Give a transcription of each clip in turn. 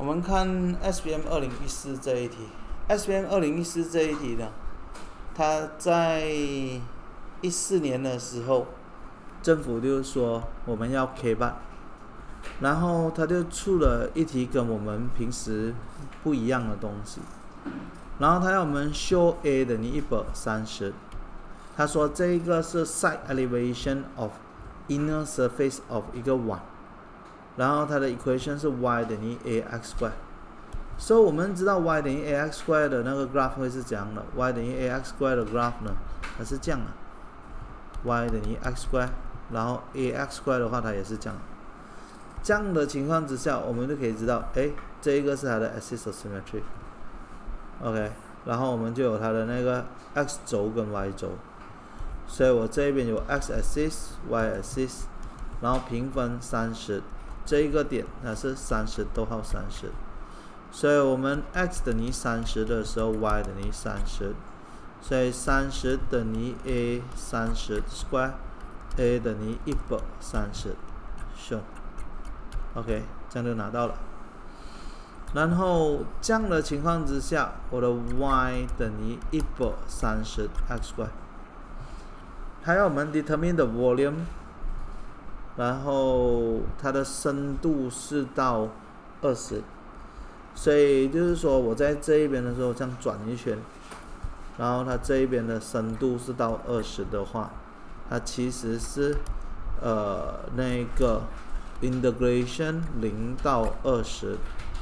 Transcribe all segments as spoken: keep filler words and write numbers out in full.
我们看 S P M 二零一四这一题 ，S P M 二零一四这一题呢，它在一四年的时候，政府就说我们要 K 八，然后他就出了一题跟我们平时不一样的东西，然后他要我们 show A 等于一百三十，他说这一个是 side elevation of inner surface of 一个碗。然后它的 equation 是 y 等于 ax square， 所以我们知道 y 等于 ax square 的那个 graph 会是怎样的 ？y 等于 ax square 的 graph 呢，它是这样的 ，y 等于 x square， 然后 ax square 的话它也是这样。这样的情况之下，我们就可以知道，哎，这一个是它的 axis of symmetry，OK， 然后我们就有它的那个 x 轴跟 y 轴，所以我这边有 x axis、y axis， 然后平分三十。这一个点它是三十逗号三十，所以我们 x 等于三十的时候 y 等于三十，所以三十等于 a 三十 square，a 等于一百三十，行 ，OK， 这样就拿到了。然后这样的情况之下，我的 y 等于一百三十 x square， 还有我们 determine the volume。然后它的深度是到二十，所以就是说我在这一边的时候这样转一圈，然后它这一边的深度是到二十的话，它其实是呃那个 integration 零到二十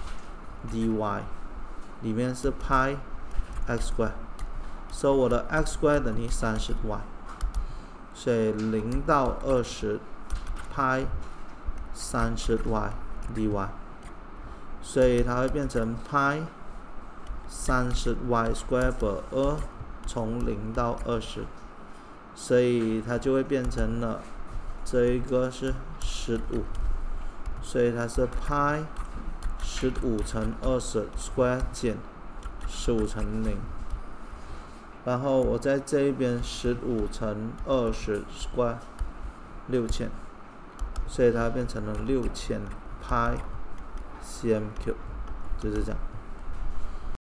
dy 里面是派 x square， 所以我的 x square 等于三十 y， 所以零到二十。派三十 y dy， 所以它会变成派三十 y square per 二，从零到二十，所以它就会变成了这一个是十五，所以它是派十五乘二十 square 减十五乘零，然后我在这一边十五乘二十 square 六千。所以它变成了六千派 cm cube， 就是这样。